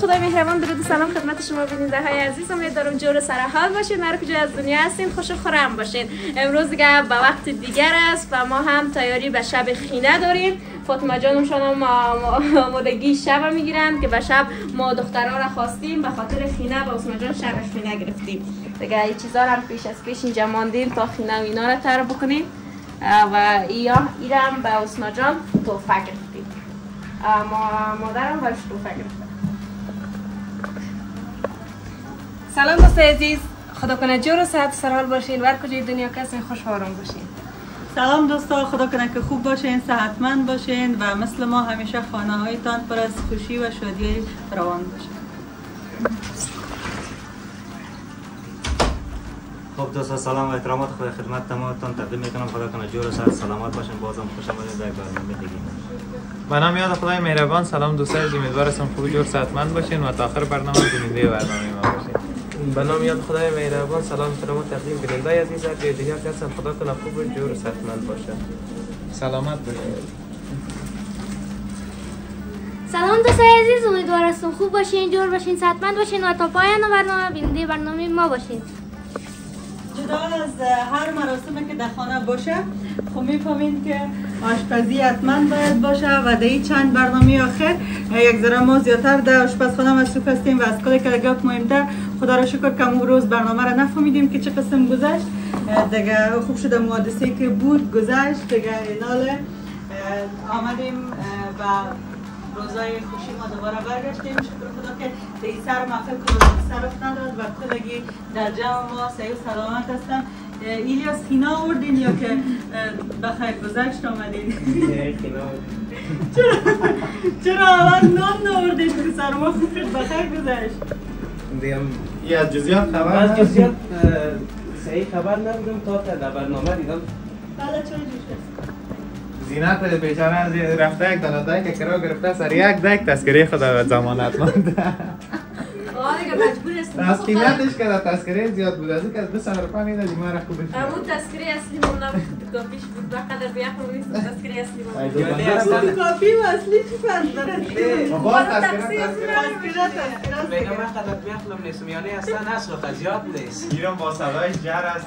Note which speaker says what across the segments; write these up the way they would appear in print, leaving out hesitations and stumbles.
Speaker 1: خدای مهربان، درود و سلام خدمت شما بیننده های عزیز. امیدوارم جور سر حال باشین، هر کجا از دنیا هستین خوش و خرم باشین. امروز دیگه به وقت دیگر است و ما هم تیاری به شب خینه داریم. فاطمه جانمشان هم آمادگی شب میگیرن که به شب ما دخترها را خواستیم به خاطر خینه. با عثمان جان شب خینه گرفتیم دیگه. این چیزا هم پیش از پیش اینجا ماندیم تا خینه و اینا را تر بکنیم و ایرم به عثمان جان تحفه گرفتیم. مادرم برش تحفه گرفتم.
Speaker 2: سلام دوست عزیز، خدا کنه جور و صحت سرحال باشین و هر کجای دنیا کسی خوش و آرام باشین.
Speaker 3: سلام دوستا، خدا کنه که خوب باشین، صحتمند باشین و مثل ما همیشه خانه هایتان پر از خوشی و شادی فراوان باشین.
Speaker 4: خب دوستا، سلام و احترامات خدا خدمت تمامتان تقدیم میکنم. خدا کنه جور و صحت سلامت باشین. بازم خوش آمدید در برنامه دیگه.
Speaker 5: به نام یاد خدای مهربان. سلام دوستان، امیدوارم خوب جور صحتمند باشین و تا آخر برنامه بیننده برنامه ما باشین.
Speaker 6: به نام یاد خدای مهربان. سلام احترامات تقدیم بیننده عزیز هر جای دنیا هستن. خدا کنه خوب جور و صحتمند باشن،
Speaker 5: سلامت باشین.
Speaker 7: سلام دوستان عزیز، امیدوارم خوب باشین، جور باشین، صحتمند باشین و تا پایان برنامه بیننده برنامه ما باشین.
Speaker 3: جدا از هر مراسمی که در خانه باشه، خب میفهمین که آشپزی حتما باید باشه و در این چند برنامه آخر یک ذره ما زیادتر در آشپزخانه مصروف هستیم و از کلی که گپ مهمتر خدا را شکر که اون روز برنامه را نفهمیدیم که چه قسم گذشت. دیگه خوب شده حادثه‌ای که بود گذشت دیگه. ایناله آمدیم و روزای خوشی ما دوباره برگشتیم. شکر خدا که در سر محفل صرف نداد و کلگی در جمع ما صحیح و سلامت هستن. ایلیاس خینا آوردین یا که بخیر گذشت آمدین؟ چرا اول نان ناوردین که سر ما خوب شد بخیر گذشت؟
Speaker 5: یه از جزیات خبر
Speaker 6: از جزیات صحیح خبر نبودم تا در برنامه دیدم.
Speaker 3: بله چه جوش
Speaker 5: زینت بیچاره رفته یک دانه که کرا گرفته سر یک دک تذکره خدا ضمانت مانده.
Speaker 1: دیگه مجبور است.
Speaker 5: از قیمتش که تذکره زیاد بود، از اینکه از 200 روپیه میدادی ما را خوبش.
Speaker 1: اون تذکره اصلی مون نبود، کافیش بود. بقدر بیاخم نیست تذکره اصلی
Speaker 3: مون. کافی و اصلی چی فرق داره؟
Speaker 5: ما باز تذکره
Speaker 6: بگم من قدر بیاخلم نیستم، یعنی اصلا اصل خزیات نیست.
Speaker 5: ایران با صدایش جر است.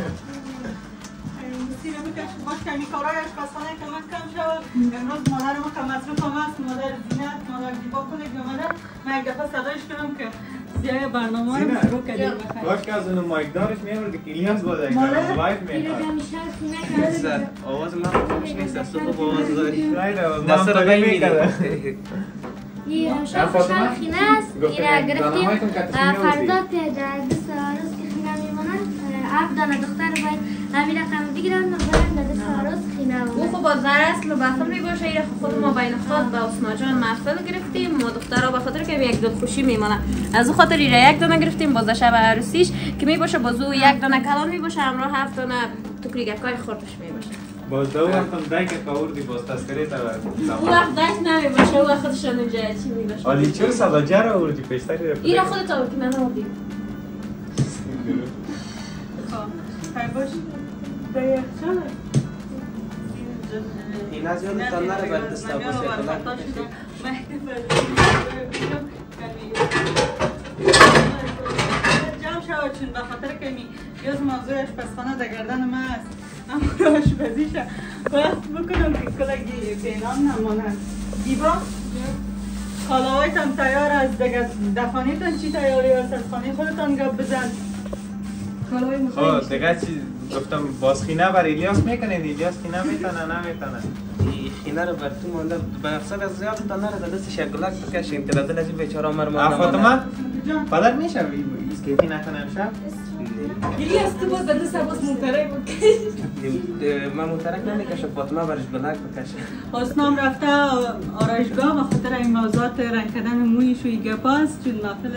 Speaker 3: سیره بکش باش کمی کارای آشپزخانه کمک کم شود. امروز مادر ما که مصروف هم است، مادر زینت، مادر دیبا کلک بیامده. من یک دفعه صدایش کنم که زیای برنامه رو شروع کردیم بخیر.
Speaker 5: باش که از اون مایک دارش میامد که ایلیاس بود یک لایف میکرد.
Speaker 6: آواز من خوبش نیست، از تو خوب آواز داری.
Speaker 5: دست رو بی میکرد.
Speaker 7: این امشب خوشحال خینه است. این گرفتیم فردا که جلد ساروز که خینه میمونن 7 دانه دختر باید همین رقم بگیرن و باید در ساروز خینه
Speaker 1: او خب باز اصل بحثم میگوشه. ایره خود ما بین خود با عثمان جان محفل گرفتیم. ما دخترها به خاطر که یک دل خوشی میمونه از اون خاطر ایره یک دانه گرفتیم. باز شب عروسیش که میباشه بازو یک دانه کلان میباشه، همراه 7 دانه توکریگکای خردش میباشه.
Speaker 5: باز دو وقتم دک کاوردی باز تذکره تا
Speaker 1: اون وقت دک نمیباشه، اون وقت خودشان اونجا چی میباشه.
Speaker 5: حالی چرا صدا جر آوردی پیشتری رفت؟
Speaker 1: ایره خودت آورد که من آوردیم.
Speaker 3: خیلی باش در یک چانه
Speaker 6: این از یادتان نره باید دسته باشه بلند بشه. جمع شود چون به خاطر که یاد موضوع آشپزخانه در گردن ما است. اما آشپزیشه باید بکنم که کلگی بینام نمانند. دیبا خالاهایتان تیار است دیگه. دفانیتان چی تیاری است؟ از خانه خودتان گپ بزن.
Speaker 5: خب دیگه چی گفتم باز خینه بر ایلیاس میکنین؟ ایلیاس خینه میتونه نمیتونه؟
Speaker 6: این خینه رو بر تو مانده به اقصد از زیاد تا نره در دستش یک گلک بکشیم که در دل از این بیچاره مرمان
Speaker 5: فاطمه پدر میشه اسکیپی نکنه امشب؟
Speaker 2: ایلیاس تو باز در دست باز مونترک بکش.
Speaker 6: من مونترک نمیکشم، فاطمه برش بلک بکشه.
Speaker 3: حسنام رفته آرایشگاه و خاطر این موضوعات رنگ کردن مویش و گپاست چون محفل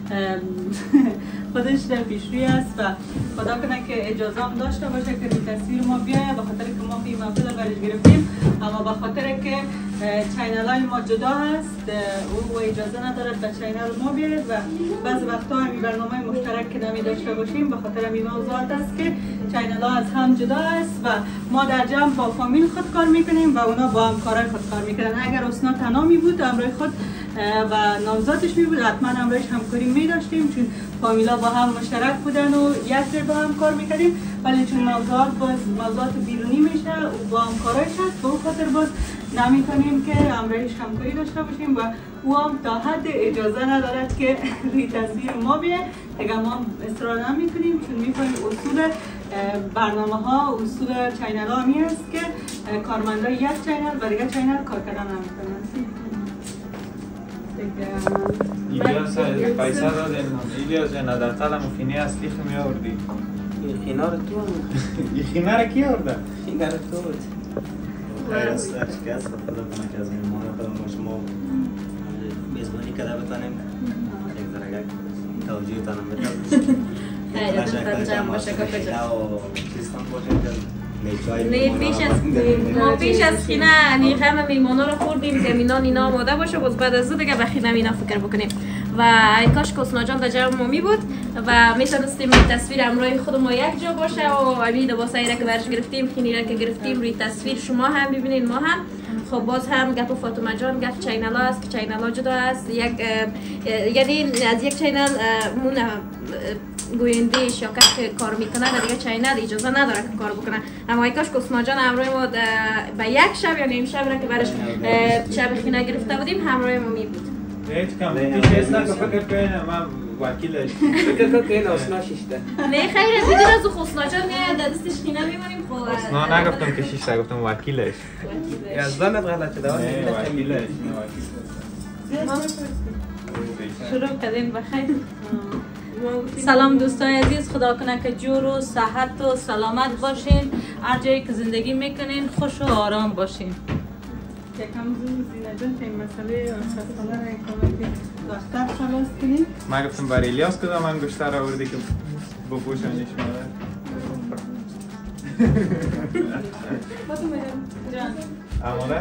Speaker 3: خودش در پیشروی است و خدا کنه که اجازه هم داشته باشه که به تصویر ما بیایه. به خاطر که ما این محفل برش گرفتیم اما به خاطر که چینل های ما جدا هست او اجازه ندارد به چینل ما بیاید و بعض وقتا همین برنامه مشترک که نمی داشته باشیم به خاطر همین موضوعات است که چینل ها از هم جدا است و ما در جمع با فامیل خود کار میکنیم و اونا با همکارای خود کار میکنن. اگر اسنا تنها می بود همراه خود و نامزادش می بود حتما همراهش همکاری می داشتیم چون فامیلا با هم مشترک بودن و یک جای با هم کار میکردیم ولی چون موضوعات بیرونی میشه و با همکارایش هست به خاطر باز نمیتونیم که همراهش همکاری داشته باشیم و او هم تا حد اجازه ندارد که روی تصویر ما بیه دیگه ما اصرار نمیکنیم چون میفهمیم اصول برنامه ها اصول چینل ها همی است که کارمندای یک چینل و دیگه چینل کار کردن نمیکنن
Speaker 5: ایلیاس پیسه دادیم ایلیاس جان در طلب مفینی اصلی خمی آوردی
Speaker 8: خینا رو تو
Speaker 5: خینا رو کی آورده؟
Speaker 8: خینا رو تو بود
Speaker 4: از شکست خدا کنه که از مهمان خودم با شما میزبانی کرده بتانیم یک درگه توجیه تانم بتانیم
Speaker 1: خیلی جمع باشه که ما پیش از خینه همه میمانا رو خوردیم که مینان اینا آماده باشه باز بعد از دیگه به خینه اینا فکر بکنیم و ای کاش که حسنا جان در جمع ما می بود و میتونستیم تصویر همراه خود ما یک جا باشه و امید لباسایی را که برش گرفتیم خینی را که گرفتیم روی تصویر شما هم ببینید ما هم خب باز هم گپ فاطمه جان گپ چینل ها است که چینل ها جدا است یعنی از یک چینل مون گویندهش یا کسی که کار میکنه در دیگه چینل اجازه نداره که کار بکنه اما ای کاش که حسنا جان همراه ما به یک شب یا نیم شب را که برش شب خینه گرفته بودیم همراه ما می بود
Speaker 5: هیچ کم تیش است که فکر کنم من وکیلش
Speaker 8: فکر کنم که این آسنا شیشته
Speaker 1: نه خیر از دیگر از حسنا جان میاد در دستش خینه میمونیم خب
Speaker 5: حسنا نگفتم که شیشته گفتم وکیلش
Speaker 8: یزدانت غلط شده
Speaker 5: وکیلش
Speaker 1: شروع کردیم بخیر
Speaker 6: سلام دوستای عزیز خدا کنه که جور و صحت و سلامت باشین هر جایی که زندگی میکنین خوش و آرام باشین
Speaker 3: یکم زینا جان که این مسئله آشپزخانه را اکامتی داشتر خلاص کنیم
Speaker 5: من گفتم برای الیاس کدام انگشتر آوردی که بپوشانیش مادر مادر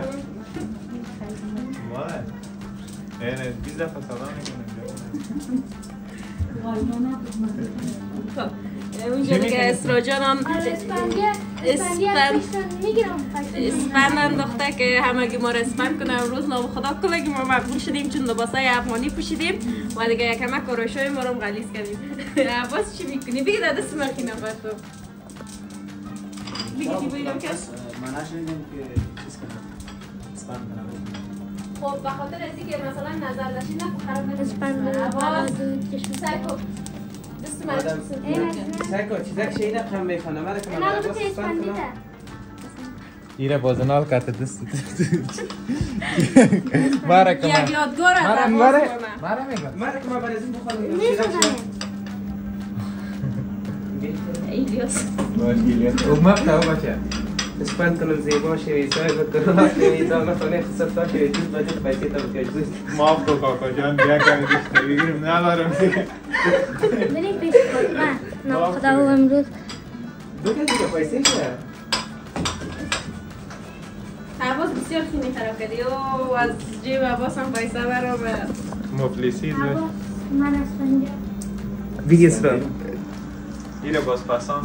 Speaker 5: مادر اینه 20 دفعه سلام میکنم
Speaker 1: اونجا دیگه اسرا جان هم اسپند انداخته که همگی ما را اسپند کنه امروز نام خدا کلگی ما مقبول شدیم چون لباسای افغانی پوشیدیم و دیگه یکمه کاراشای ما رو غلیظ کردیم عباس چی میکنی؟ بگی در دست من خینه باید تو بگی چی بایدم کس؟
Speaker 4: من نشنیدم که چیز کنم اسپند کنم
Speaker 1: خب به خاطر از اینکه مثلا نظر داشتی نه خراب نمیشه عباس سعی کن دست من
Speaker 8: سعی کن چیزک شیده قم میکنه من که من عباس اسپند کنم
Speaker 5: ایره بازنال کته دست ماره که
Speaker 1: یک یادگار از عباس
Speaker 5: ماره میگم
Speaker 8: مره که من برای این بخورم
Speaker 1: ایلیاس
Speaker 5: باش گیلیاس او مقتا بچه
Speaker 8: اسپند کنم زیبا شوی سای بکنم میزان نخونه خصفتا شوی جود باید پیسی تا بکش دوست
Speaker 5: معاف کو کاکا جان بیا کمی داشته بگیرم ندارم دیگه
Speaker 7: بریم پیش فاطمه نام خدا و امروز
Speaker 8: بگه دیگه پیسی شه
Speaker 1: عباس بسیار خیلی خراب کردی و از جیب عباس هم پیسه برام
Speaker 5: مفلسی داشت
Speaker 7: من اسپنجه
Speaker 8: ویدیو سرا
Speaker 5: ایره باز پسان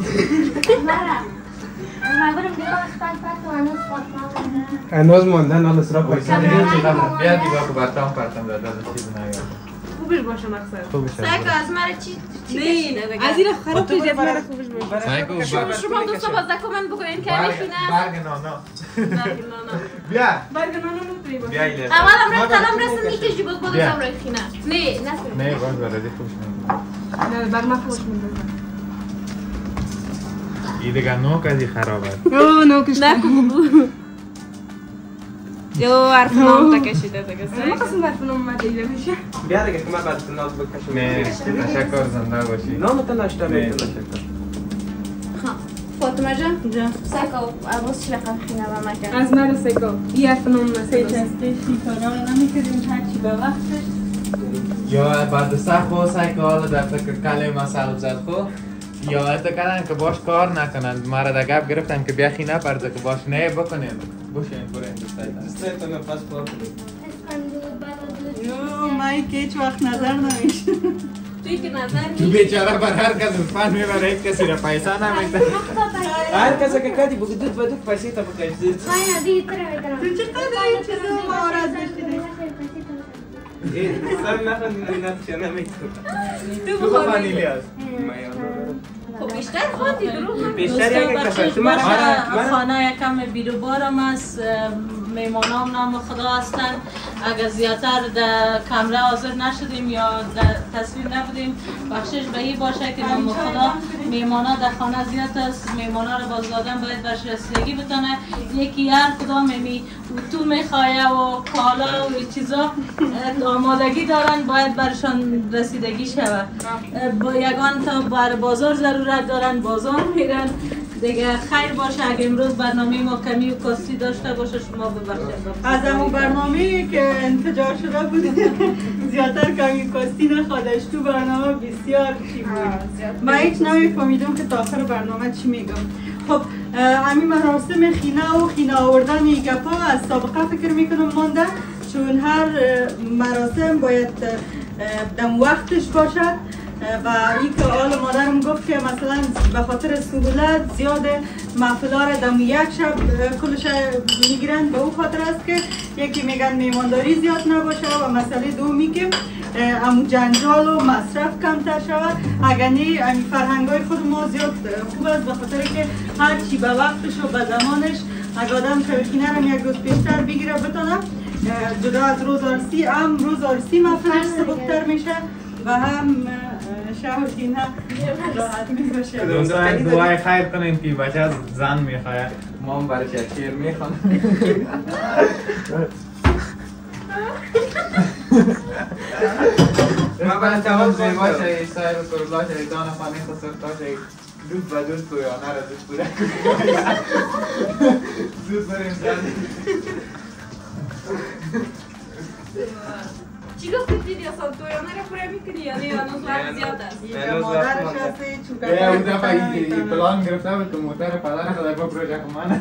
Speaker 7: من برم دیگه اسپند پرد و هنوز فاطمه
Speaker 8: هنوز موندن حالا سرا پیسی
Speaker 5: بیا دیگه که برتام پرتم داده چیز نگم
Speaker 2: خوبش باشه مقصد
Speaker 5: خوبش
Speaker 1: سعی از مرا چی
Speaker 2: نه از این خراب توی جد مرا خوبش باشه
Speaker 5: سعی کن
Speaker 1: شما دوستا باز کامنت بکنین که میخینه
Speaker 5: برگ نانا
Speaker 1: برگ نانا
Speaker 5: بیا
Speaker 2: برگ نانا نوتری باشه
Speaker 5: بیا ایلیاس
Speaker 1: اول امروز قلم رسم میکشی باز باز هم روی خینه
Speaker 5: نه باز برای خوش نمیدونم
Speaker 2: نه بر من خوش میدونم
Speaker 5: این دیگه نوک از این خراب است
Speaker 2: اوه نوکش
Speaker 1: یو حرف نام تا کشیده دیگه
Speaker 2: ما قسم حرف نام اومده ایره میشه
Speaker 8: بیا دیگه که من بعد ناز بکشم
Speaker 5: نه تشکر زنده باشی
Speaker 8: نام تا نشته میتونه تشکر
Speaker 1: فاطمه جان سکو عباس چی رقم خینه و مکن
Speaker 2: از من سکو این حرف نام
Speaker 3: سه
Speaker 2: مسئله
Speaker 3: چسته کارا رو نمیکردیم هرچی به وقتش
Speaker 5: یا بعد سخو سعی که حالا در فکر کلمه مسئله زد خو یا اتکرن که باش کار نکنند مرا در گپ گرفتن که بیخی نپرده که باش نه بکنین بوشین برین
Speaker 8: استایت من پاس پاک
Speaker 3: یو مایی که هیچ وقت نظر نمیشه
Speaker 1: توی که نظر
Speaker 5: تو بیچاره بر هر کس فن میبره هیچ کسی را پیسه نمیده
Speaker 8: هر کسی که کدی بگو دود و دود پیسی تا بکش دود
Speaker 7: من دیگه تره میکنم
Speaker 3: تو چقدر این چیزا مهارت داشتی
Speaker 8: سر نخوندیم نقشه نمیتونم.
Speaker 1: تو بخوانی
Speaker 5: الیاس
Speaker 1: خب بیشتر خواندی درو
Speaker 8: بیشتر یک
Speaker 6: بخشش باشه خانه یکم بیروبارم است میمانام نام خدا هستند اگر زیادتر در کمره حاضر نشدیم یا در تصویر نبودیم بخشش به این باشه که نام خدا میمانا در خانه زیاد است میمانا رو باز دادن باید برش رسیدگی بتونه یکی هر کدام تو میخواه و کالا و چیزا آمادگی دارن باید برشان رسیدگی شود با یگان تا بر بازار ضرورت دارن بازار میرن دیگه خیر باشه اگه امروز برنامه ما کمی و کاستی داشته باشه شما ببخشید
Speaker 3: از همون برنامه که انفجار شده بود زیادتر کمی کاستی نخوادش تو برنامه بسیار چی بود من هیچ نمیفهمیدم که تا آخر برنامه چی میگم خب همین مراسم خینه آوردن گپا از سابقه فکر میکنم مانده چون هر مراسم باید دم وقتش باشد و این که آل مادرم گفت که مثلا به خاطر سهولت زیاد محفلا را دم یک شب کلش میگیرن به او خاطر است که یکی میگن میمانداری زیاد نباشه و مسئله دومی که امو جنجال و مصرف کمتر شود اگر نه امی فرهنگای خود ما زیاد خوب است به خاطر که هر چی به وقتش و به زمانش اگر آدم شبکینه را یک روز پیشتر بگیره بتونه جدا از روز آرسی هم روز آرسی محفلش سبکتر میشه و هم شهر خینه راحت میباشه
Speaker 5: دوستان دعای خیر کنیم که بچه از زن میخواه ما هم برش یک شیر میخوانم ما برای تمام زیبا شایی سایر و کربلا شایی دان خانه خسرتا شایی دوست و دوست تویانه را دوست بوده دوست بریم زن
Speaker 1: چی گفتی دیدی اصلا تویانه رو پوره میکنی یا نه هنوز وقت زیاد است
Speaker 3: یه مادرش هستی چوکه
Speaker 5: اون دفعه پلان گرفته بود که موتر پدر خدا با پروژه من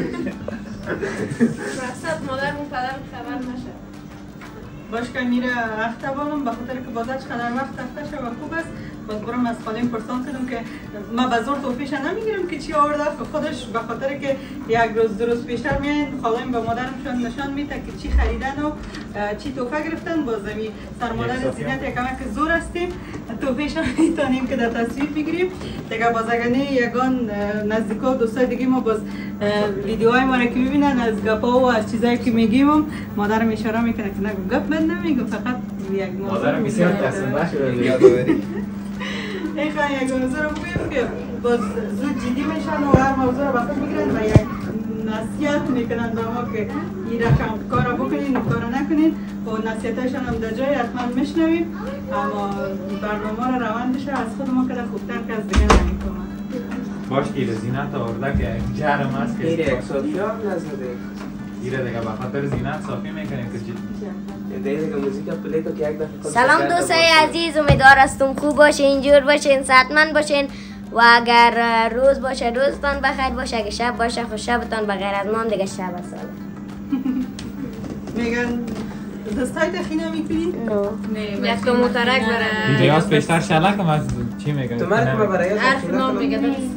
Speaker 1: مقصد مادرمون پدرمون خبر نشه
Speaker 3: باش که میره اخته بالم به خاطر که بازش قدر وقت اخته شه و خوب است باز برم از خالیم پرسان کردم که ما به زور توفیش نمیگیرم که چی آورده خودش به خاطر که یک روز دو روز پیشتر میاین خالیم به مادرمشون نشان میده که چی خریدن و چی توفه گرفتن باز می سرمادر زینت یکم که زور هستیم توفیش میتونیم که در تصویر بگیریم دیگه باز اگر نه یگان نزدیکا و دوستای دیگه ما باز ویدیوهای ما را که میبینن از گپا و از چیزایی که میگیم مادرم اشاره میکنه که نگو گپ من نمیگم فقط یک
Speaker 5: مادرم بسیار تصمیم شده یادآوری
Speaker 3: این خواهی یک موضوع رو بگیم که باز زود جدی میشن و هر موضوع رو بخود میگیرن و یک نصیحت میکنن به ما که این رقم کار رو بکنین و کار رو نکنین و نصیحتشان هم در جای حتما میشنویم اما برنامه رو روان بشه از خود ما کده خوبتر که از دیگه نمیکنن
Speaker 5: باش که زینت آورده که جرم است که
Speaker 8: ایره یک صافی هم نزده
Speaker 5: ایره دیگه بخاطر زینت صافی میکنیم که
Speaker 8: دیگه موزیک پلی تو که یک دفعه
Speaker 7: سلام دوستای عزیز امیدوار هستم خوب باشین اینجور باشین صحتمند باشین و اگر روز باشه روزتان بخیر باشه اگر شب باشه خوش شبتان بغیر از ما هم دیگه شب سال
Speaker 3: میگن دستای تخینه میکنی؟
Speaker 1: نه یک تو مترک برای
Speaker 5: ویدیوهاست بیشتر شلکم از چی میگن؟
Speaker 8: تو مرد ما برای
Speaker 1: حرف نام میگه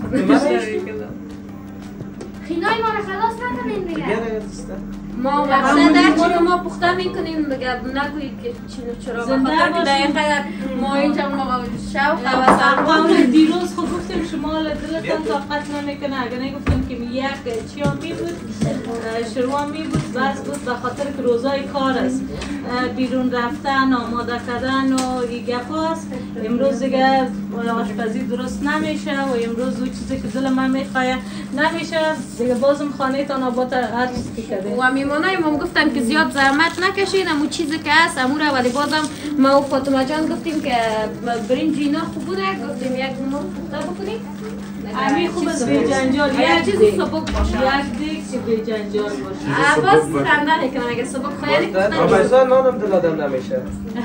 Speaker 7: خینای ما رو خلاص نکنین دیگه
Speaker 1: ما مقصد چی ما پخته میکنیم دیگه نگویید که چرا بخاطر که دقیقه ما اینجا شوق و
Speaker 6: سرقام دیروز خود گفتیم شما دلتان طاقت نمیکنه اگر نگفتیم که یک چیان می بود شروع می بود بس بود به خاطر که روزای کار است بیرون رفتن آماده کردن و این گپا است امروز دیگه آشپزی درست نمیشه و امروز اون چیزی که دل من میخواه نمیشه دیگه بازم خانه تان آباد هر چیزی که کردیم
Speaker 1: و میمانای ما گفتن که زیاد زحمت نکشین امو چیزی که هست امو را ولی بازم ما و فاطمه جان گفتیم که برنج اینا خوب بوده گفتیم یک نمور پخته بکنیم
Speaker 6: امی خوب است به جنجال
Speaker 1: یک چیز سبک باشه
Speaker 6: یک دیگه که به جنجال باشه
Speaker 1: باز رنده نکنن اگه سبک خیلی
Speaker 8: آبازان نانم دل آدم نمیشه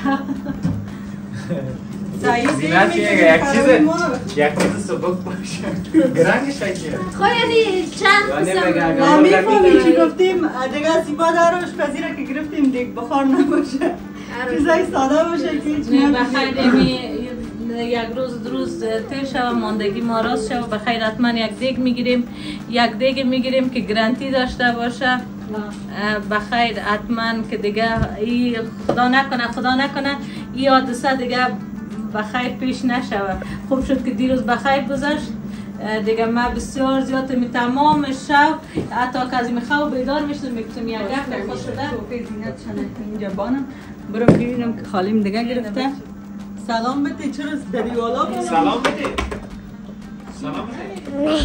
Speaker 5: زینت چیه یک چیز سبک باشه گرنگش هاییه
Speaker 1: خواهی یعنی چند قسم
Speaker 3: ما میفهمی چی گفتیم دیگه زیبا در آشپزی را که گرفتیم دیگه بخار نباشه چیزای ساده باشه که هیچ
Speaker 6: بخیر یک روز تیر شو ماندگی ما راست شو بخیر حتما یک دیگ میگیریم که گرانتی داشته باشه بخیر حتما که دیگه خدا نکنه این حادثه دیگه بخیر پیش نشوه. خوب شد که دیروز بخیر گذشت دیگه. ما بسیار زیاد می تمام شب حتی که از خواب بیدار میشدم میگفتم یک گفت خوش شده
Speaker 3: اینجا بانم برو ببینم که خالیم دیگه گرفته. سلام بده. چرا داری والا بده؟
Speaker 5: سلام بده. سلام بده.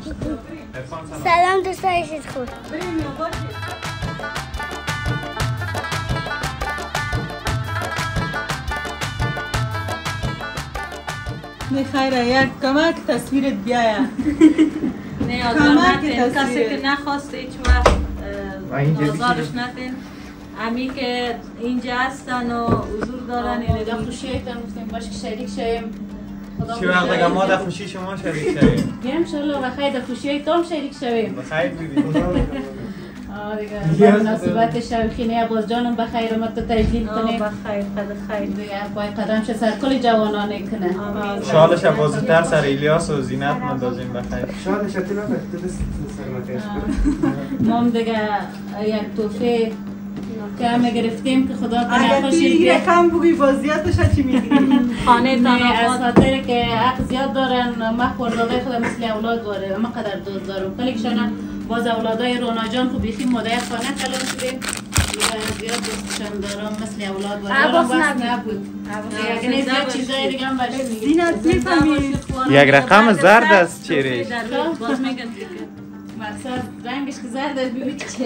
Speaker 7: سلام دوستای چیز خود.
Speaker 3: بریم یا باشی. خیره یک کمک تصویرت بیایه.
Speaker 6: نه آزار کسی که نخواست هیچ وقت آزارش ندین. امی که اینجا هستن و حضور دارن اینجا خوشیتان گفتیم باش که شریک شویم.
Speaker 5: چی وقت دیگه ما در خوشی شما شریک شویم؟
Speaker 6: گرم شلو بخیر در خوشی تام شریک شویم.
Speaker 5: بخیر بودیم.
Speaker 6: دیگه مناسبت شب خینه باز جانم بخیر ما تو تجلیل کنیم. بخیر خیر دیگه پای قدم شه سر کل جوانان کنه.
Speaker 5: شالش بازتر سر الیاس و زینت مندازیم بخیر.
Speaker 8: شالش تو دست سلامتش کن.
Speaker 6: ما دیگه یک توفه که همه گرفتیم که خدا کنه
Speaker 3: اگر توی رقم بگوی بازیاتش چی میگیریم؟
Speaker 6: خانه تان از خاطر که حق زیاد دارن. ما خورداغای خودم مثل اولاد واره ما قدر دوست دارم کلیکشانه باز اولادای رونا جان خو بیخی مادر خانه کلان شدیم زیاد دوستشان دارم مثل اولاد واره
Speaker 1: عباس
Speaker 6: نبود یعنی زیاد چیزای دیگه هم باشه
Speaker 3: زینت میفهمی
Speaker 5: یک رقم زرد است چیرش.
Speaker 6: باز میگن که مقصد رنگش که زرد است ببین چیه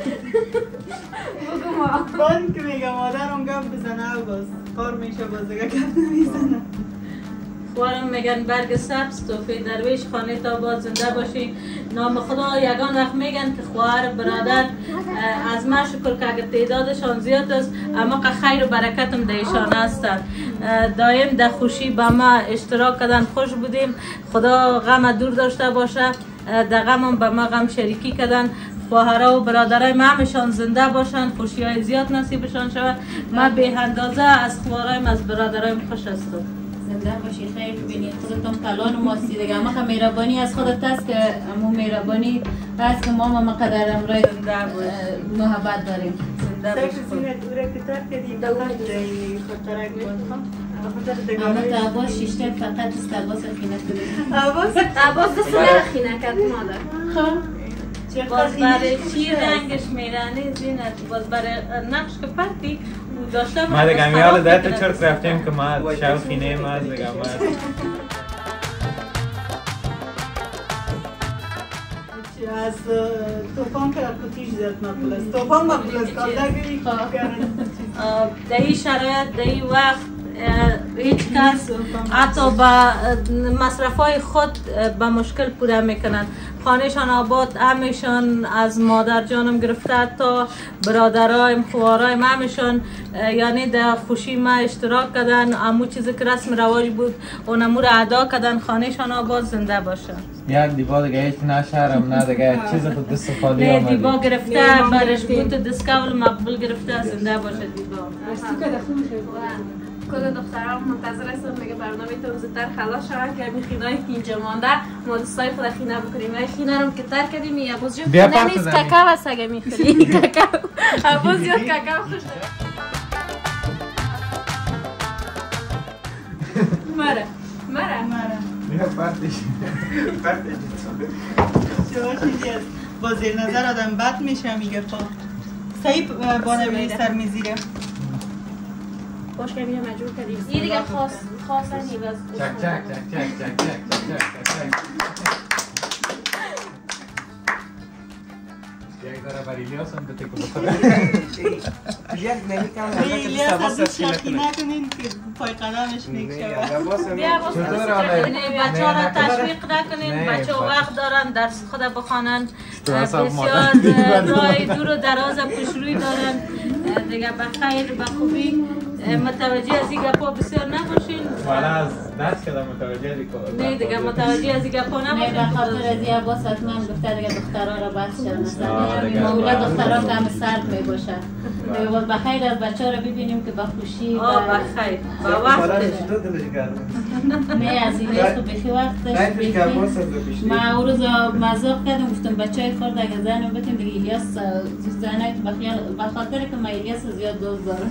Speaker 1: بگو ما
Speaker 3: بان که میگم مادرم گفت بزنه و باز کار میشه باز دیگه گفت نمیزنه.
Speaker 6: خوارم میگن برگ سبز توفی درویش خانه تا باز زنده باشی. نام خدا یگان وقت میگن که خواهر برادر از ما شکر که اگر تعدادشان زیاد است اما که خیر و برکتم دیشان هستند. دایم در خوشی با ما اشتراک کردن خوش بودیم. خدا غم دور داشته باشه. در غمم با ما غم شریکی کردن. خواهرها و برادرای ما همشان زنده باشن. خوشی های زیاد نصیبشان شود. ما به اندازه از خواهرایم از برادرایم خوش هستم. زنده باشی خیر ببینید خودتون کلان و ماسی دیگه. اما که مهربانی از خودت هست که امو مهربانی هست که ما قدر امرای محبت داریم. زنده باشی خود اما تا عباس شیشته فقط است عباس خینه کنید.
Speaker 1: عباس دست خینه کرد مادر.
Speaker 6: باز برای چی رنگش میرنه زینت باز برای نقش که پرتی داشته
Speaker 5: ما دیگه میال دایت چرت رفتیم که ما شب خینه ما دیگه ما
Speaker 3: از توفان که کتیش زیاد مقبول است. توفان مقبول است کالدگی
Speaker 6: در این شرایط در این وقت هیچ کس حتی با مصرف های خود به مشکل پوره میکنن. خانهشان آباد همیشان از مادر جانم گرفته تا برادرایم خوارایم همیشان یعنی در خوشی ما اشتراک کردن. امو چیزی که رسم رواج بود اونمو رو ادا کردن. خانهشان آباد زنده باشه.
Speaker 5: یک دیبا دیگه هیچ نشرم نه دیگه چیز خود دست خالی
Speaker 6: آمدی. نه دیبا گرفته برش بود دسکاول مقبول گرفته زنده باشه دیبا.
Speaker 1: کل دخترها منتظر هستن میگه برنامه تو زودتر خلاص شود که خینایی که اینجا مانده ما دوستای خود خینه بکنیم. ما خینه رو که تر کردیم یا باز جو خینه نیست کاکاو است اگه میخوری کاکاو باز زیاد کاکاو خوش داره. مره
Speaker 5: بیا پرتش
Speaker 3: با زیر نظر آدم بد میشه میگه پا صحیح بانوی سر میزیره
Speaker 1: باش که میره مجبور کردیم این دیگه خواستن این باز
Speaker 5: چک یک ذره بر الیاس هم بده که بخوره
Speaker 3: الیاس از شاکی نکنین که پای قدمش نیک شود.
Speaker 6: بیا بچه ها را تشویق نکنین. بچه ها وقت دارن درس خود بخوانن. بسیار راه دور و دراز پیش روی دارن دیگه. بخیر به خوبی متوجه از این گپا بسیار نباشین.
Speaker 5: والا از دست کردم متوجه دیگه.
Speaker 6: نه دیگه متوجه از این گپا نباشین.
Speaker 9: نه به خاطر از این عباس حتما گفته دیگه دخترها را بحث شد مثلا معمولا دخترها کم سرد می باشه. بخیر از بچه را ببینیم که بخوشی
Speaker 6: بخیر با وقتش.
Speaker 9: نه از این است بخی وقتش. ما او روز مذاق کردم گفتم بچه های خورد اگه زنم بتیم دیگه الیاس زنای تو بخیال بخاطر که ما الیاس زیاد دوست دارم.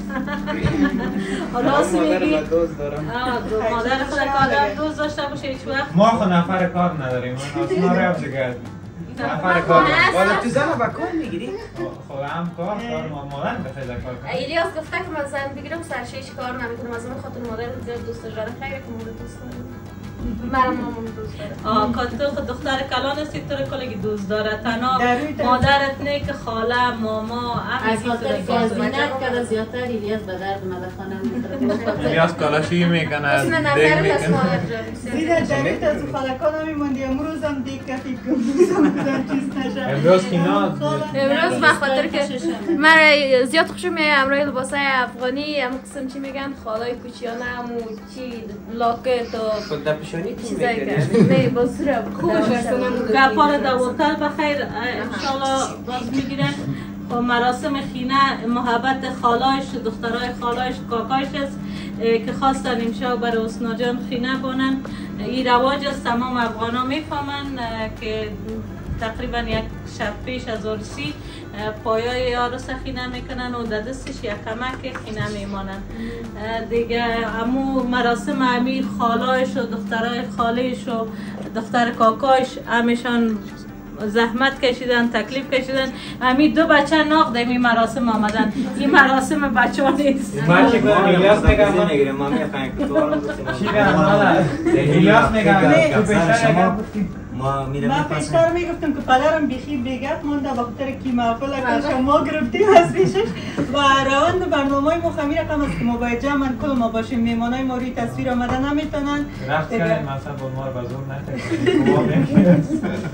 Speaker 6: راست میگی؟ مادر خود که دوست داشته باشه هیچ وقت.
Speaker 5: ما خود نفر کار نداریم. ما را دیگه نفر کار.
Speaker 8: والا تو زن با کار میگیری؟
Speaker 5: خب هم کار مادر بخیر کار کنم.
Speaker 1: الیاس گفته که من زن بگیرم سرشیش کار نمیکنم از اون خاطر مادر زیاد دوست داره. خیلی که مادر دوست داره. برام مامان دوست داره.
Speaker 6: تو خود دختر کلان هستی تو رو کلگی دوست داره. تنها مادرت نه که خاله ماما
Speaker 9: از خاطر که از زینت کرده زیادتر الیاس به درد مده خانم میخوره.
Speaker 5: الیاس کلاشی میکنه.
Speaker 1: اسم نظرت از مادر
Speaker 3: زیده جریت از خالکان میموندی امروز هم دیگه کفی کنم چیز نشه.
Speaker 5: امروز کینا
Speaker 1: امروز به خاطر که من زیاد خوشم میاد امروز لباسای افغانی هم قسم چی میگن خالای کوچیانه همو چی لاکت و چیزایی که نه بازورم
Speaker 6: خوبش هستم گپا رو دوالتر بخیر انشالله باز میگیرن. خب مراسم خینه محبت خالایش دخترای خالایش کاکایش است که خواستن امشب برای حسنا جان خینه بانن. این رواج است تمام افغان ها میفهمن که تقریبا یک شب پیش از عرسی پایای عروس خینه میکنن و در دستش یک کمک خینه میمانن دیگه. امو مراسم امیر خالایش و دخترای خالیش و دختر کاکایش همیشان زحمت کشیدن تکلیف کشیدن. همین دو بچه ناق در این مراسم آمدن. این مراسم بچه ها نیست.
Speaker 5: من چه کنم الیاس
Speaker 4: نمیگیرم ما میخوایم که تو رو
Speaker 5: چی الیاس میگم تو بیشتر
Speaker 3: ما پیشتر میگفتم که پدرم بیخی بیگت مونده با خاطر کی محفل که شما گرفتیم از پیشش و روند برنامه ما خمیر رقم است که ما باید جمع کل ما باشیم. میمانای ما روی تصویر آمده نمیتونن
Speaker 5: رفت کردیم مثلا با ما رو بزرگ نکنیم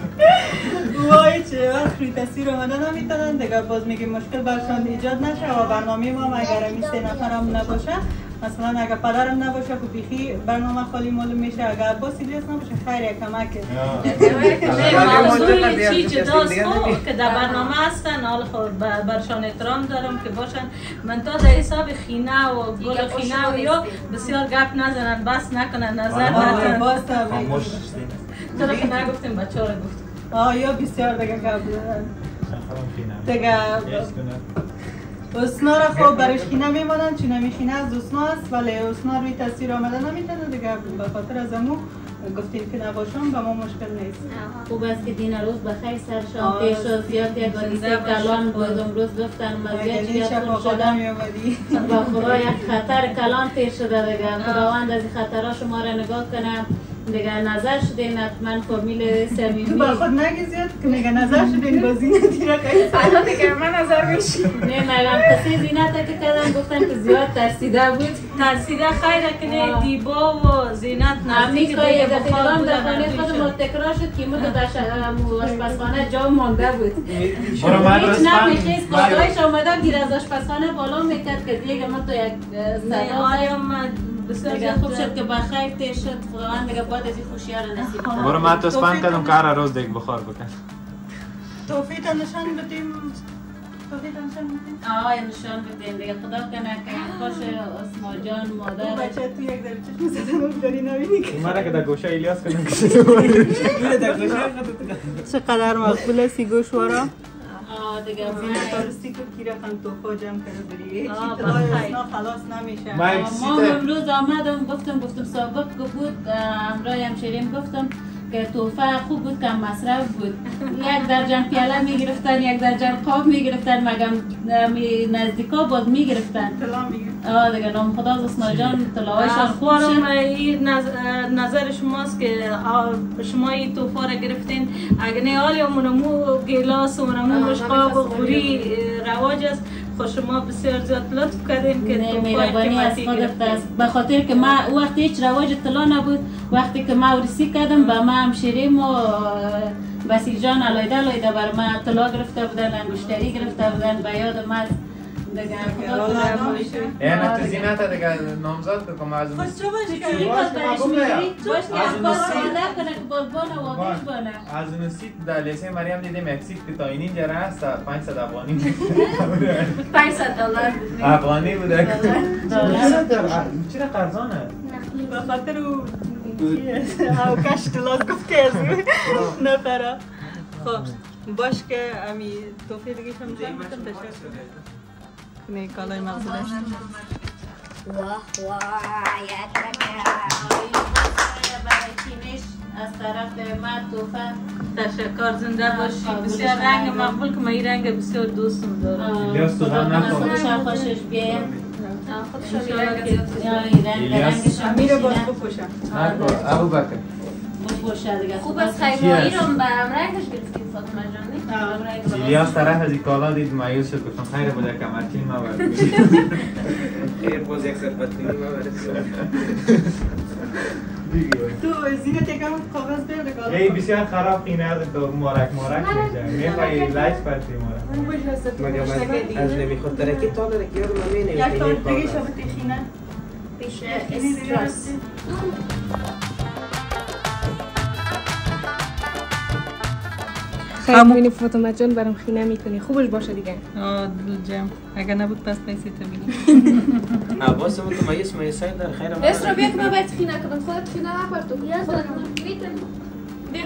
Speaker 3: وای چه وقت روی تصویر آمده نمیتونن دیگه باز میگیم مشکل برشان ایجاد نشه و برنامه ما اگر همی 3 نفرم نباشه مثلا اگر پدرم نباشه که بیخی برنامه خالی معلوم میشه. اگر عباس الیاس نباشه خیر یک کمکه.
Speaker 6: موضوع چی جداست که در برنامه هستن حال خود برشان احترام دارم که باشن. من تا در حساب خینه و گل خینه و یا بسیار گپ نزنن بس نکنن نظر ندن. تو رو که نگفتیم بچه ها رو گفتیم
Speaker 3: یا بسیار دیگه گپ دارن دیگه. حسنا را خب برش خینه میمانن چی نمیخینه از حسنا است ولی حسنا روی تصویر آمده نمیتونه دیگه به خاطر از امو گفتیم که نباشم به ما مشکل نیست.
Speaker 9: خوب است که دین روز بخیر سرشان پیش و زیاد یک حادثه کلان بود امروز گفتن مزیاد چیزیاتون شدن با خدا یک خطر کلان پیش شده دیگه. خداوند از این خطرها شما را نگاه کنم دیگه. نظر شدین حتما فامیل صمیمی
Speaker 3: تو با خود نگی زیاد که نگه نظر شدین با زینتی را که
Speaker 1: الان دیگه من نظر میشی
Speaker 9: نه مگم قصه زینت که کردن گفتن که زیاد ترسیده بود.
Speaker 6: ترسیده خیره که نه دیبا و زینت نزدیک
Speaker 9: دیگه بخیران در خانه خود ما تکرار شد که مدو در آشپزخانه جا مانده بود. هیچ نمیخیست کاکایش آمده گیر از آشپزخانه بالا میکرد که دیگه ما تو یک بسیار خوب شد که بخیر تیر شد. خداوند دیگه باید از این خوشی ها رو نصیب کنه.
Speaker 5: برو من تسپند کردم که هر روز دیگه بخار بکن.
Speaker 3: توفیق نشان بدیم.
Speaker 9: نشان بدیم دیگه. خدا کنه که خوش اسما جان مادر
Speaker 3: بچه تو یک در چشم زدن داری نبینی که
Speaker 5: من که در گوشه الیاس کنم
Speaker 3: چقدر مقبول هستی گوشوارا
Speaker 9: دیگه
Speaker 3: فارسی که کی رقم توفا جمع کرده بری اصلا خلاص نمیشه.
Speaker 9: ما امروز آمدم گفتم سابق که بود همراه همشیریم گفتم که توفه خوب بود کم مصرف بود. یک درجن پیاله میگرفتن یک درجن قاب میگرفتن مگم نزدیکا باز میگرفتن
Speaker 3: طلا میگرفتن
Speaker 9: دیگه. نام خدا از حسنا جان طلاهایشان خوب
Speaker 6: شد. این نظر شماست که شما این توفه را گرفتین اگه نه حالی منمو گلاس و منمو مشقاب و خوری رواج است. خود شما بسیار زیاد لطف کردین که
Speaker 9: مهربانی از خودت است. به خاطر که ما وقتی هیچ رواج طلا نبود وقتی که ما ورسی کردم به ما همشیریم و بسیل جان علایده بر ما طلا گرفته بودن انگشتری گرفته بودن به یاد ما دیگه
Speaker 5: یعنی تو زینت دیگه نامزد بکنم از اون
Speaker 9: باش تو اخبار آماده کنه که باز بانه و آبیش بانه
Speaker 5: از اون سیت در لیسه مریم دیدیم یک سیت که تا اینجا رست 500 افغانی $500 افغانی بوده چرا قرضانه؟
Speaker 3: به خاطر او کش دلاز گفته از نفره خب باش که امی توفیه دیگه شم زیر میتم تشکر کنه کالای مغزونه
Speaker 7: واه
Speaker 9: از طرف ما توفه
Speaker 6: تشکر زنده باشی بسیار رنگ مقبول که من این رنگ بسیار دوستم دارم
Speaker 5: الیاس تو غم نخور
Speaker 9: خوشش بیایم
Speaker 1: خودشو میرنگ
Speaker 3: امیر باز بپوشم
Speaker 5: نکن ابو بکر
Speaker 9: بپوشه دیگه
Speaker 1: خوب از خیمایی رو برم رنگش گرفتیم فاطمه جانی
Speaker 5: الیاس طرف از این کالا دید مایوس شد گفتم خیر بوده کمرچین ما برد
Speaker 8: خیر باز یک سربتینی ما برد
Speaker 3: تو زینت یکم کاغذ بیاره کالا
Speaker 5: ای بسیار خراب خینه از مارک میشه میخوایی لایش پرتی مارک
Speaker 8: مگه من از نمیخواد ترکی تا داره که یارو من مینه
Speaker 3: یک تا دیگه شبه تیخینه
Speaker 1: پیش استراس
Speaker 2: خیلی بینی فاطمه جان برام خینه میکنی خوبش باشه دیگه
Speaker 3: دل جم اگه نبود پس پیسی تو بینی
Speaker 8: عباس من تو مایس مایسای در خیر ما
Speaker 1: اسرا بیا که ما باید خینه کنم خودت خینه نپر تو بیا بیا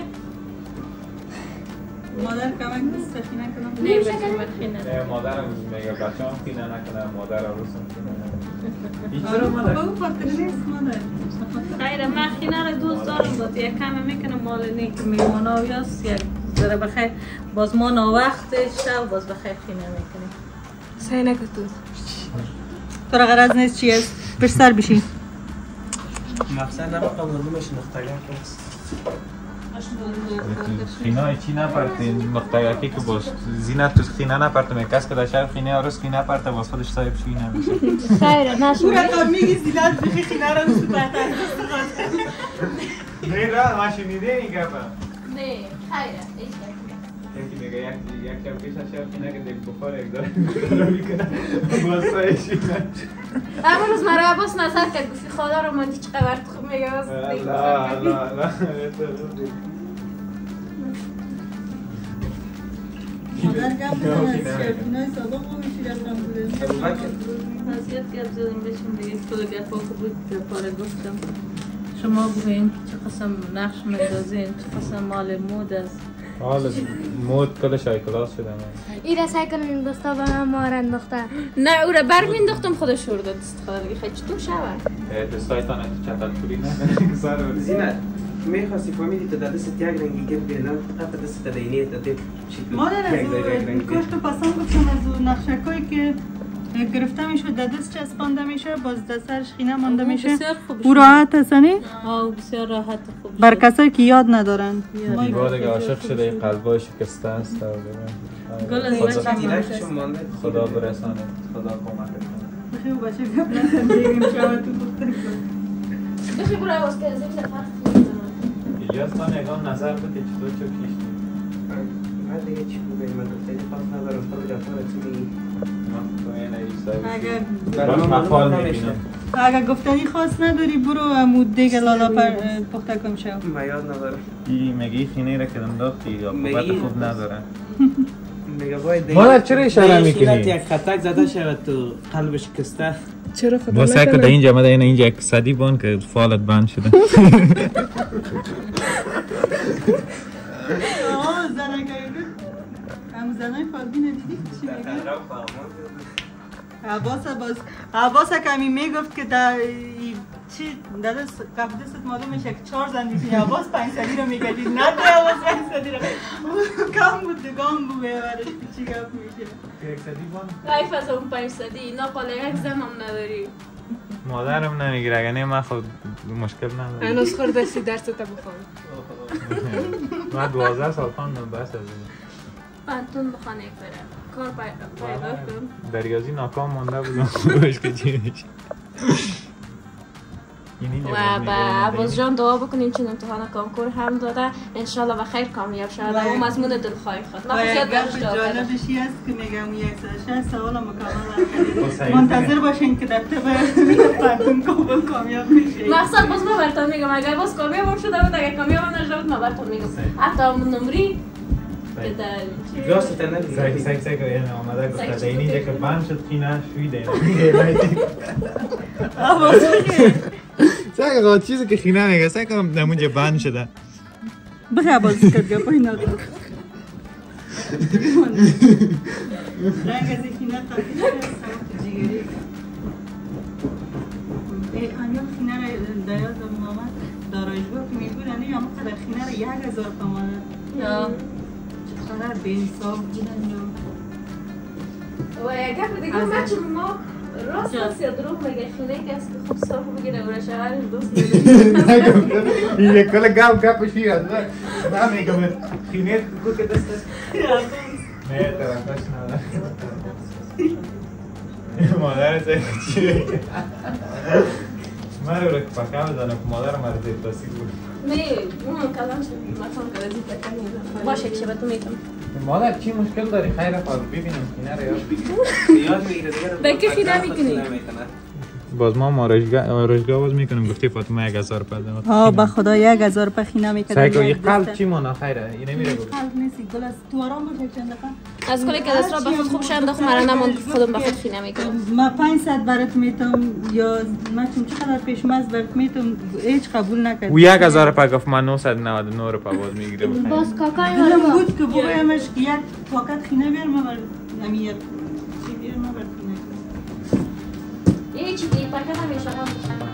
Speaker 3: مادر کمک نیست خینه کنم
Speaker 1: نمیشه خینه
Speaker 5: مادرم میگه بچه‌ام خینه نکنه مادر عروسم خینه نکنه
Speaker 3: بگو خاطر نیست مادر
Speaker 6: خیر من خینه رو دوست دارم باید یک کمه میکنم مال نیک میمونه و یاست یک ذره بخیر باز ما ناوقت شب باز بخیر خینه میکنیم
Speaker 2: سعی نکن
Speaker 3: تو را غرض نیست چی است پیش سر بشین
Speaker 8: مقصد نباقا مردمش نختگاه کنست
Speaker 5: خینه چی نپرتین نقطه که باز زینت تو خینه نپرتم کس که در شهر خینه آرست خینه پرته باز خودش صاحب خینه میشه
Speaker 7: خیره نشد
Speaker 3: تو را میگی زینت بخی خینه را نسو بهتر
Speaker 5: نه را ما شنیده این گفت
Speaker 1: نه خیره
Speaker 5: یکی میگه یک شب پیش از شب خینه که دیگه بخور یک داره میکنه باز صاحب خینه
Speaker 1: اما روز مرا عباس نظر کرد گفتی خدا رو ماندی چقدر خوب میگه
Speaker 5: الله
Speaker 3: مادر گم بزن از شرفینای سابق رو میشی رفتم بوده
Speaker 6: وضعیت گفت زدیم بشیم دیگه کل گفا که بود پاره گفتم شما بگوین چه قسم نقش میدازین چه قسم مال مود است
Speaker 5: حالا مود کل شایکلاس شده من
Speaker 7: ایره سعی کنم این دستا به من مار انداخته
Speaker 1: نه او را برگ مینداختم خودش شورده دست خدا دیگه خیلی چطور شود
Speaker 5: دستایتان تو چطور پوری نکنه که سر رو
Speaker 8: زینت میخواستی فهمیدی تو در دست یک رنگی که بیرنا قطع دست تدینیه تا دیب
Speaker 3: مادر از او کشت و پسند گفتم از او نقشکایی که گرفته میشه در دست چسبانده میشه باز در سرش خینه مانده میشه او راحت هستنی؟
Speaker 6: بسیار راحت خوب
Speaker 3: بر کسایی که یاد ندارن
Speaker 5: دیگه دیگه عاشق شده این قلبای شکسته است
Speaker 6: گل از
Speaker 5: خدا برسانه خدا کمک کنه
Speaker 3: بخی و بچه گپ نزن دیگه شود تو گفته کن
Speaker 1: بخی برو عوض که از این شفاق
Speaker 5: الیاس تا نگاه نظر بده چطور چو کشتی
Speaker 8: من دیگه چی بگم من خیلی خاص ندارم خود گفتم چی میگی
Speaker 3: اگر گفتنی خاص نداری برو عمود دیگه لالا پخته کن شو
Speaker 8: من یاد ندارم
Speaker 5: این میگی خینه را که انداختی یا قوت خوب نداره
Speaker 8: میگه باید
Speaker 5: مادر چرا اشاره میکنی؟
Speaker 8: یک خطک زده شود تو قلب شکسته
Speaker 2: چرا خدا
Speaker 5: با سعی کن اینجا مده اینجا یک صدی بان که فالت بند شده
Speaker 3: زنای فالبین دیدی چی میگه؟ عباس کمی میگفت که در چی در کف دستت معلوم میشه که 4 زن میکنی عباس 5 سدی رو میگدید نه ده عباس 5 سدی رو کم بود دگام بود بیارش چی گفت میشه
Speaker 5: یک سدی بان؟
Speaker 1: لایف از اون 5 سدی ناپاله یک زن هم نداری
Speaker 5: مادرم نمیگیره اگه نه من خود مشکل ندارم
Speaker 2: هنوز خوردستی درس تا بخوان
Speaker 5: من 12 سال خواندم بس از این
Speaker 1: پانتون بخوانه برم کار پیدا کن
Speaker 5: در ریاضی ناکام مانده بودم خوبش که چی میشه
Speaker 1: و به عباس جان دعا بکنیم چون امتحان کنکور هم داده انشالله و خیر کامیاب شود و مضمون دلخواه خود
Speaker 3: و یک گپ جالبشی است که میگم 160 سوال مکمل کردیم منتظر باشین که در طب پنتون کابل کامیاب میشه.
Speaker 1: مقصد باز ما براتون میگم اگر باز کامیاب شده بود اگر کامیاب نشده بود ما براتون میگم حتی نمری
Speaker 8: راست تنه
Speaker 5: سگ یعنی آمده گفته اینجا که بند شد خینه شویده سگ آقا چیزی که خینه میگه سگ هم نمونجا بند شده
Speaker 3: بخیر بازی کرد گپا اینا رنگ از خینه تاکید شد جیگری همیان خینه را در یادم آمد دارایشگاه که میگوید یا مقدر خینه را 1000 تومانه یا چقدر به انصاف بودن
Speaker 1: و یک گپ دیگه بچه ما راست است یا دروغ میگه خینه که است که خوب صاف بگیره و شوهرش دوست نداره
Speaker 5: این یک کل گپ شیر است من میگم خینه کو که دست است نه طرفش نداره مادر چی من رو پکه بزنم که مادر مرا زیر تاثیر بود
Speaker 1: نه اون کلام شد مطمئن که وزید بکنیم باشه که شبه تو میکنم
Speaker 5: مادر چی مشکل داری خیره خواهد ببینم خینه رو
Speaker 8: یاد میگیره دیگه
Speaker 1: بکی خینه میکنی
Speaker 5: باز ما آرایشگاه باز میکنیم گفتی فاطمه 1000 پدر
Speaker 3: ها به خدا 1000 روپیه خینه میکنیم
Speaker 5: سعی کن یه قلب چی مانا خیره این نمیره گفت
Speaker 3: قلب نیستی گل از تو آرام باشه چند دقیقه
Speaker 1: از کلی که دست را به خود خوب شد مرا نماند خودم به خود خینه میکنم
Speaker 3: ما 500 برات میتم یا من چقدر پیشمز برات میتم هیچ قبول نکرد
Speaker 5: و 1000 روپیه گفت من 999 روپیه باز میگیره
Speaker 7: باز کاکای
Speaker 3: دیدم
Speaker 7: ما
Speaker 3: بود که بگویمش که یک پاکت خینه بیار ما بر نمیاد چی بیار ما بر خینه
Speaker 1: یه چی دیگه پاکت همیشه هم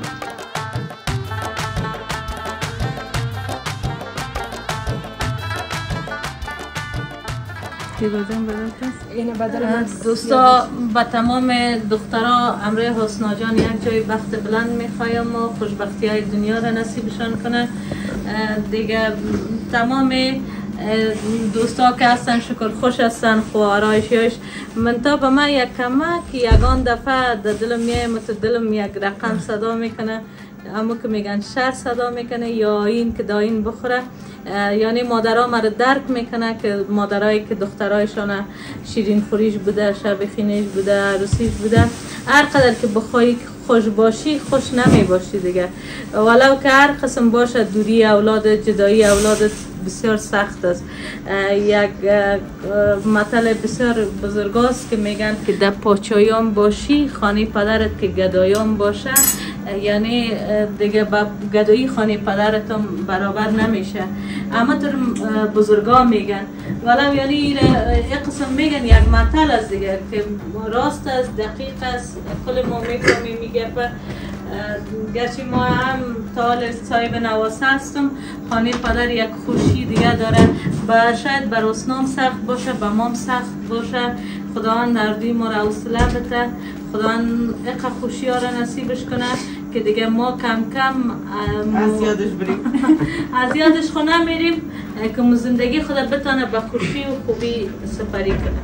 Speaker 9: دوستا با تمام دخترها امروی حسنا جان یک جای بخت بلند میخوایم و خوشبختی های دنیا را نصیبشان کنه دیگه تمام دوستا که هستن شکر خوش هستن خو آرایشیش من تا به من یک کمک یگان دفعه در دلم میایم تو دلم یک رقم صدا میکنه اما که میگن شر صدا میکنه یا این که داین بخوره یعنی مادرها مرا درک میکنه که مادرایی که دخترایشان شیرین خوریش بوده شب خینش بوده عروسیش بوده هر قدر که بخوای خوش باشی خوش نمی باشی دیگه ولو که هر قسم باشه دوری اولاد جدایی اولاد بسیار سخت است یک مثل بسیار بزرگاست که میگن که در پاچایان باشی خانه پدرت که گدایان باشه یعنی دیگه با گدایی خانه پدرتون برابر نمیشه اما در بزرگا میگن ولو یعنی این قسم میگن یک مثل است دیگه که راست است دقیق است کل ما میکنیم میگه گرچه ما هم تا صاحب نواسه هستم خانه پدر یک خوشی دیگه داره شاید بر اسنام سخت باشه به مام سخت باشه خداوند نردی ما را حوصله بده خداوند اقا خوشی ها را نصیبش کنه که دیگه ما کم کم
Speaker 3: از یادش بریم
Speaker 9: از یادش خو نمیریم که زندگی خدا بتانه به خوشی و خوبی سپری کنه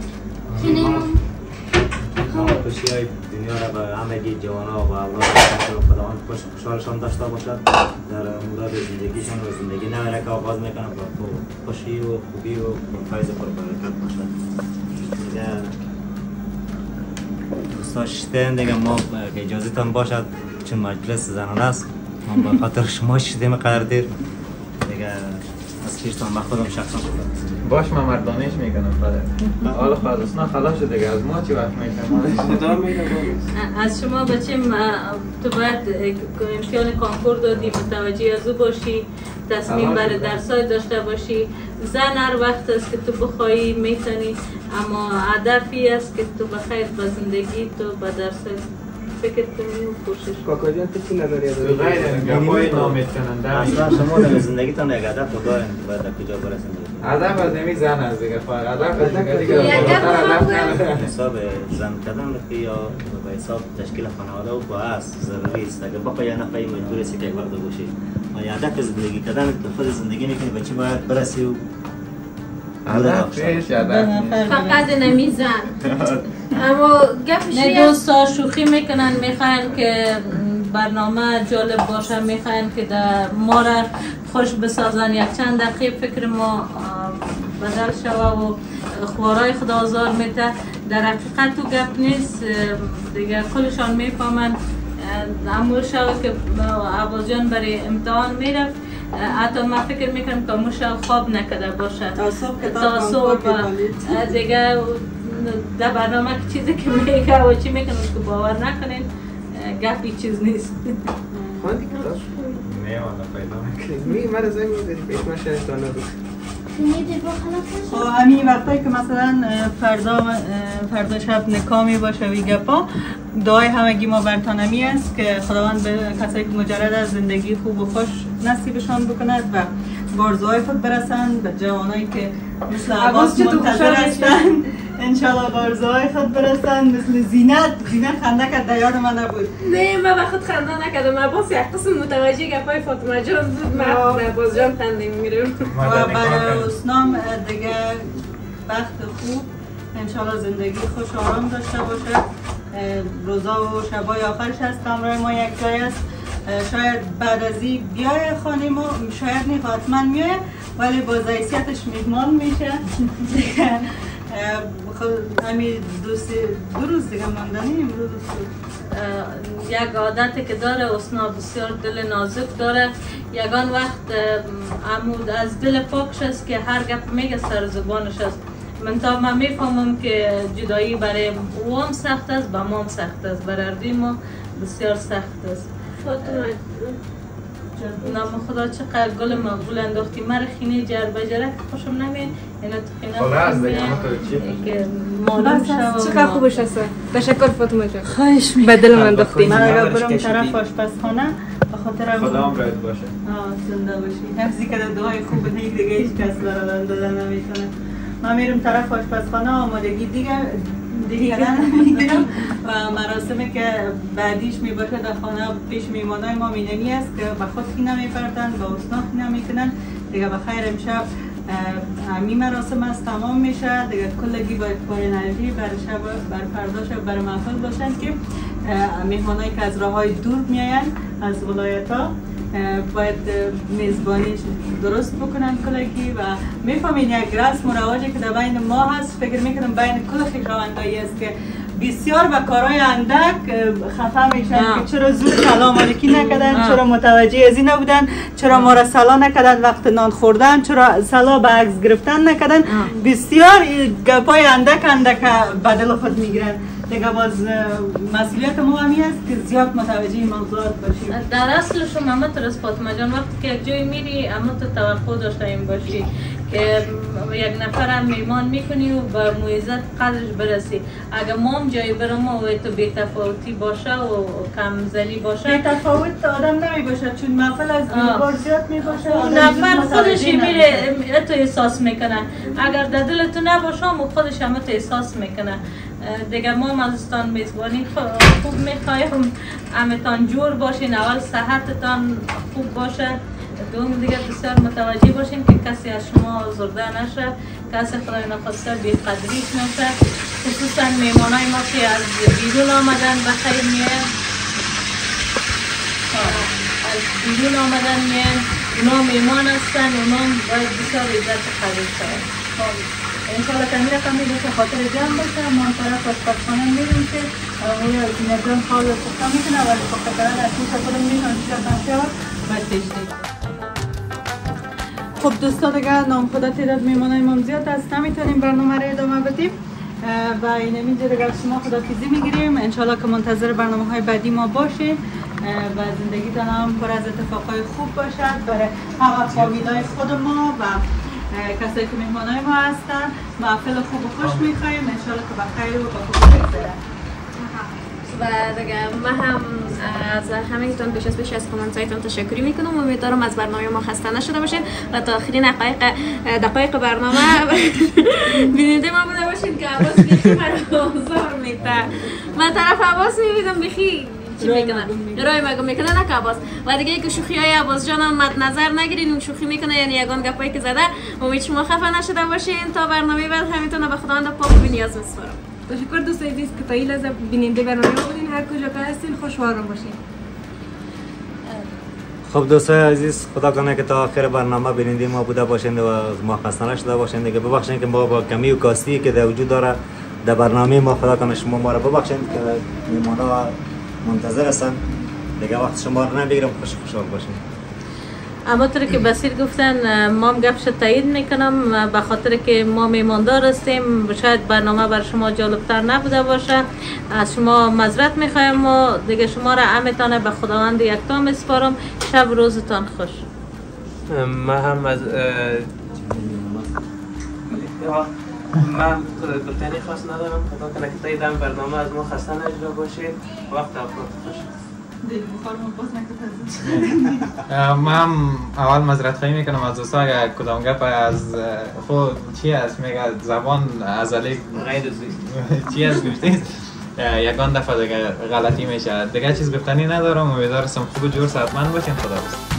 Speaker 4: خوشی های دنیا را به همگی جوانا و اولاد خداوند خوشحالشان داشته باشد در مورد زندگیشان و زندگی نوی که آغاز میکنه با خوشی و خوبی و فیض پربرکت باشد دیگه دوستا شدین دیگه ما که اجازه تان باشد چون مجلس زنانه است ما به خاطر شما شدیم قدر دیر دیگه از کیشتان به خودم شخصا
Speaker 5: باش من مردانش میکنم فقط حالا خلاصنا خلاص شد دیگه از ما چی وقت
Speaker 9: از شما بچیم تو باید امتحان کنکور دادی متوجه از او باشی تصمیم برای درسای داشته باشی زن هر وقت است که تو بخوایی میتونی اما هدفی است که تو بخیر به زندگی تو به درسای فکر کنی و کوشش
Speaker 8: کاکا جان تو چی نداری از
Speaker 5: غیر گپای نامید کننده
Speaker 4: اصلا شما در زندگیتان یک هدف رو دارین که باید در کجا برسید
Speaker 5: هدف از نمی زن است دیگه هدف از دیگه
Speaker 4: حساب زن کردن یا به حساب تشکیل خانواده و با است ضروری است اگر بخوای یه نفری مجبور است که یک وقت باشی و هدف زندگی کردن تو خود زندگی میکنی به چی باید برسی و
Speaker 1: فقط نمیزن اما گپش
Speaker 9: نه دوستا شوخی میکنن میخواین که برنامه جالب باشه میخواین که ما را خوش بسازن، یک چند دقیقه فکر ما بدل شوه و خوارای خدا آزار میده. در حقیقت تو گپ نیست دیگه، کلشان میفهمن. امور شو که عباس جان برای امتحان میرفت، حتی من فکر میکنم که امور شو خواب نکده باشه تا صبح دیگه. در برنامه چیزی که میگه و چی میکنم که باور نکنین گپی چیز نیست.
Speaker 8: خواندی کلاس؟
Speaker 4: نه والا پیدا نکنیم.
Speaker 8: می مرا زنگ بزنید پیش من شهرتان نبود.
Speaker 3: خب همین وقتایی که مثلا فردا شب نکامی باشه وی گپا، دعای همگی ما برتانمی است که خداوند به کسایی که مجرد از زندگی خوب و خوش نصیبشان بکند و به آرزوهای خود برسند. به جوانایی که مثل عباس منتظر هستند انشالله به آرزوهای خود برسند. مثل زینت خنده کرد، در یاد من نبود.
Speaker 1: نه من به خود خنده نکردم. عباس یک قسم متوجه گپای فاطمه جان بود، من عباس جان خنده میگیرم.
Speaker 3: و برای اسنام دیگه وقت خوب انشالله زندگی خوش و آرام داشته باشه. روزا و شبای آخرش هست، کامرای ما یک جای است. شاید بعد از این بیای خانه ما، شاید نیخ حتما میای ولی با حیثیتش میهمان میشه. همین دو روز دیگه ماندنی امروز
Speaker 9: یک عادتی که داره اسنا، بسیار دل نازک داره. یگان وقت عمود از دل پاکش است که هر گپ میگه سر زبانش است. من میفهمم که جدایی برای او هم سخت است، با ما هم سخت است، برای ما بسیار سخت است. نام خدا چقدر گل مقبول انداختی. مرا خینه جر بجره که خوشم نمید، اینا تو خینه که معلوم شد
Speaker 2: چقدر خوبش هست. تشکر فاطمه جان،
Speaker 1: خواهش
Speaker 2: به دل من انداختی.
Speaker 3: من اگر برم طرف آشپزخانه به خاطر
Speaker 4: خدا هم راحت باشه.
Speaker 3: زنده باشی. حفظی که دعای خوب نیک دیگه هیچ کس داره دادن نمیتونه. من میرم طرف آشپزخانه، آمادگی دیگه میگیرم و مراسمی که بعدیش میباشه در خانه پیش میمانای ما مینمی است که به خود خینه میپردن، به اسنا خینه میکنن دیگه. بخیر امشب همین مراسم است تمام میشه دیگه. کلگی باید پر انرژی بر فردا شب بر محفل باشن که مهمانایی که از راههای دور میاین از ولایت ها باید میزبانیش درست بکنن کلگی. و میفهمین یک رسم و رواجی که در بین ما هست، فکر میکنم بین کل خویشاوندایی است که بسیار به کارهای اندک خفه میشن که چرا زود سلام علیکی نکردن، چرا متوجه از این نبودن، چرا ما را سلام نکردن وقت نان خوردن، چرا سلام به عکس گرفتن نکردن. بسیار گپای اندک به دل خود میگیرن دیگه. باز مسئولیت ما همی است که زیاد متوجه موضوعات باشیم.
Speaker 9: در اصل شما همه ترس فاطمه جان، وقتی که یک جای میری اما تو توقع داشته این باشی که یک نفر هم میمان میکنی و به موعظت قدرش برسی. اگر ما هم جایی برم و تو بی تفاوتی باشه و کم زنی باشه،
Speaker 3: بی تفاوت آدم نمی باشه چون محفل از بار زیاد می باشه.
Speaker 9: اون نفر خودش میره تو احساس میکنه. اگر در دل تو نباشه و خودش هم تو احساس میکنه دیگه. ما ازتان میزبانی خوب میخوایم، همتان جور باشین، اول صحتتان خوب باشه، دوم دیگه بسیار متوجه باشین که کسی از شما آزرده نشه، کسی خدای نخواسته بی قدریش نشه. خصوصا میمانای ما که از بیرون آمدن بخیر میان، از بیرون آمدن میان، اونا میمان هستن، اونا باید بسیار عزت قدر شد.
Speaker 3: انشاءالله که میره کمی باشه خاطر جمع باشه. ما طرف آشپزخانه میریم که نظام حال پخته میکنه ولی پخته کردن از توش خودم میکنم چیزا کنشیار باید تشتید. خب دوستا دیگه نام خدا تعداد میمانای ما زیاد است، نمیتونیم برنامه رو ادامه بدیم و این اینجا دیگه شما خداحافظی میگیریم. انشاءالله که منتظر برنامه های بعدی ما باشید و زندگیتان هم پر از اتفاقای خوب باشد برای همه فامیلای خود ما و کسایی که مهمانای ما هستن. محفل خوب و خوش میخواییم انشاءالله که بخیر و با خوب بگذره.
Speaker 1: و دیگه من هم از همه‌تون پیش از کامنت‌هایتون تشکر میکنم. امیدوارم از برنامه ما خسته نشده باشین و تا آخرین دقایق برنامه بیننده ما بوده باشین که عباس بیخی مرا آزار میده. من طرف عباس میبینم بیخی چی میکنه؟ رای مگه میکنه نه عباس. و دیگه که شوخی های عباس جان هم مد نظر نگیرین، اون شوخی میکنه یعنی یگان گپایی که زده. امید شما خفه نشده باشین. تا برنامه بعد همینطور به خداوند پاک و نیاز میسپارم.
Speaker 2: تشکر دوستای عزیز که تا این لحظه بیننده برنامه ما بودین. هر کجا که هستین خوش و آرام باشین.
Speaker 4: خب دوستای عزیز، خدا کنه که تا آخر برنامه بیننده ما بوده باشند و از ما خسته نشده باشند. دیگه ببخشید که ما با کمی و کاستی که در وجود داره در برنامه ما، خدا کنه شما ما را ببخشید که میمونا منتظر هستن. دیگه وقت شما رو نمیگیرم، خوشحال باشید.
Speaker 9: اما طور که بسیر گفتن ما هم گپش تایید میکنم، به خاطر که ما میماندار هستیم شاید برنامه بر شما جالبتر نبوده باشه. از شما معذرت میخوایم و دیگه شما را همتانه به خداوند یکتا میسپارم. شب روزتان خوش.
Speaker 8: من هم از من گفتنی خاص ندارم. خدا کنه که تا دم برنامه از ما خسته نشده باشید. وقت افراد خوش.
Speaker 5: من اول معذرت خواهی میکنم از دوستا اگر کدام گپ از خود چی است میگه زبان ازلی غیر چی است گفتید یکان دفعه دیگه غلطی میشه. دیگه چیز گفتنی ندارم. امیدوارم خوب و جور صحتمند باشین. خدا